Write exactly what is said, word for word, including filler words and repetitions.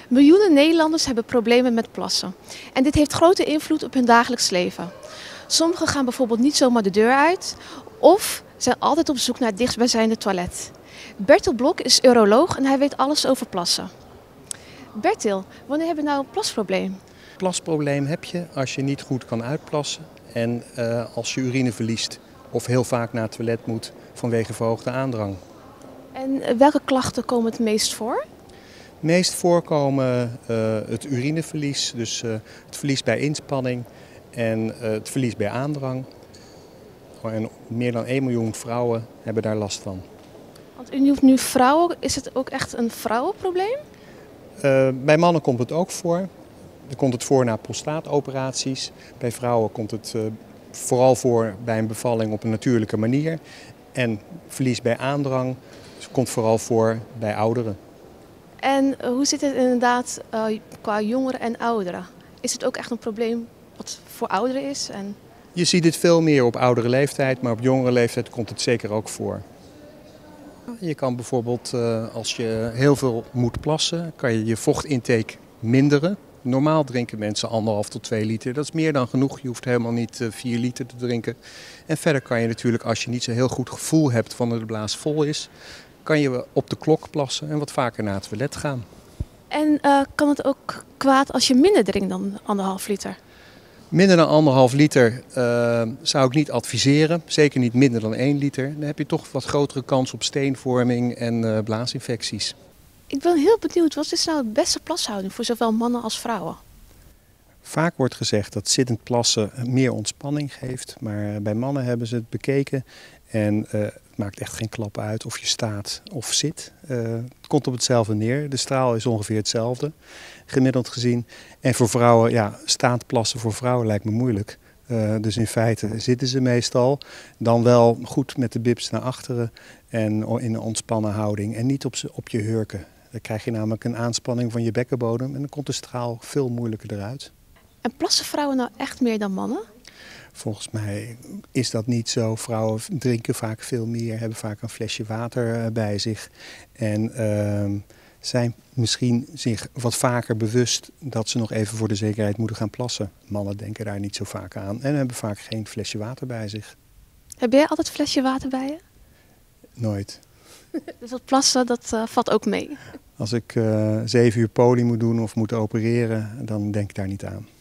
Miljoenen Nederlanders hebben problemen met plassen. En dit heeft grote invloed op hun dagelijks leven. Sommigen gaan bijvoorbeeld niet zomaar de deur uit of zijn altijd op zoek naar het dichtstbijzijnde toilet. Bertil Blok is uroloog en hij weet alles over plassen. Bertil, wanneer heb je nou een plasprobleem? Plasprobleem heb je als je niet goed kan uitplassen en uh, als je urine verliest of heel vaak naar het toilet moet vanwege verhoogde aandrang. En welke klachten komen het meest voor? Meest voorkomen uh, het urineverlies, dus uh, het verlies bij inspanning en uh, het verlies bij aandrang. En meer dan één miljoen vrouwen hebben daar last van. Want u noemt nu vrouwen, is het ook echt een vrouwenprobleem? Uh, bij mannen komt het ook voor. Dan komt het voor na prostaatoperaties. Bij vrouwen komt het uh, vooral voor bij een bevalling op een natuurlijke manier. En verlies bij aandrang komt vooral voor bij ouderen. En uh, hoe zit het inderdaad uh, qua jongeren en ouderen? Is het ook echt een probleem wat voor ouderen is? En... Je ziet het veel meer op oudere leeftijd, maar op jongere leeftijd komt het zeker ook voor. Je kan bijvoorbeeld, uh, als je heel veel moet plassen, kan je je vochtintake minderen. Normaal drinken mensen anderhalf tot twee liter. Dat is meer dan genoeg. Je hoeft helemaal niet uh, vier liter te drinken. En verder kan je natuurlijk, als je niet zo heel goed gevoel hebt wanneer de blaas vol is, kan je op de klok plassen en wat vaker naar het toilet gaan. En uh, kan het ook kwaad als je minder drinkt dan anderhalf liter? Minder dan anderhalf liter uh, zou ik niet adviseren. Zeker niet minder dan één liter. Dan heb je toch wat grotere kans op steenvorming en uh, blaasinfecties. Ik ben heel benieuwd, wat is nou de beste plashouding voor zowel mannen als vrouwen? Vaak wordt gezegd dat zittend plassen meer ontspanning geeft. Maar bij mannen hebben ze het bekeken. En uh, het maakt echt geen klap uit of je staat of zit. Uh, het komt op hetzelfde neer. De straal is ongeveer hetzelfde, gemiddeld gezien. En voor vrouwen, ja, staand plassen voor vrouwen lijkt me moeilijk. Uh, dus in feite zitten ze meestal. Dan wel goed met de bips naar achteren en in een ontspannen houding. En niet op, op je hurken. Dan krijg je namelijk een aanspanning van je bekkenbodem en dan komt de straal veel moeilijker eruit. En plassen vrouwen nou echt meer dan mannen? Volgens mij is dat niet zo. Vrouwen drinken vaak veel meer, hebben vaak een flesje water bij zich. En uh, zijn misschien zich wat vaker bewust dat ze nog even voor de zekerheid moeten gaan plassen. Mannen denken daar niet zo vaak aan en hebben vaak geen flesje water bij zich. Heb jij altijd een flesje water bij je? Nooit. Dus dat plassen, dat uh, valt ook mee? Als ik uh, zeven uur poli moet doen of moet opereren, dan denk ik daar niet aan.